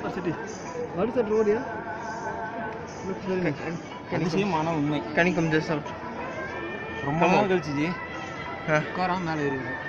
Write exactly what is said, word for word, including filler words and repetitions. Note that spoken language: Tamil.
super city. What is that road here? Looks very nice. Can you see mana unmai? Can you come just out? ரொம்ப நாள் கழிச்சு ஜி. காரா மேல ஏறிடுது.